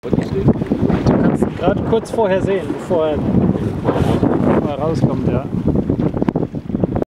Du kannst ihn gerade kurz vorher sehen, bevor er rauskommt, ja.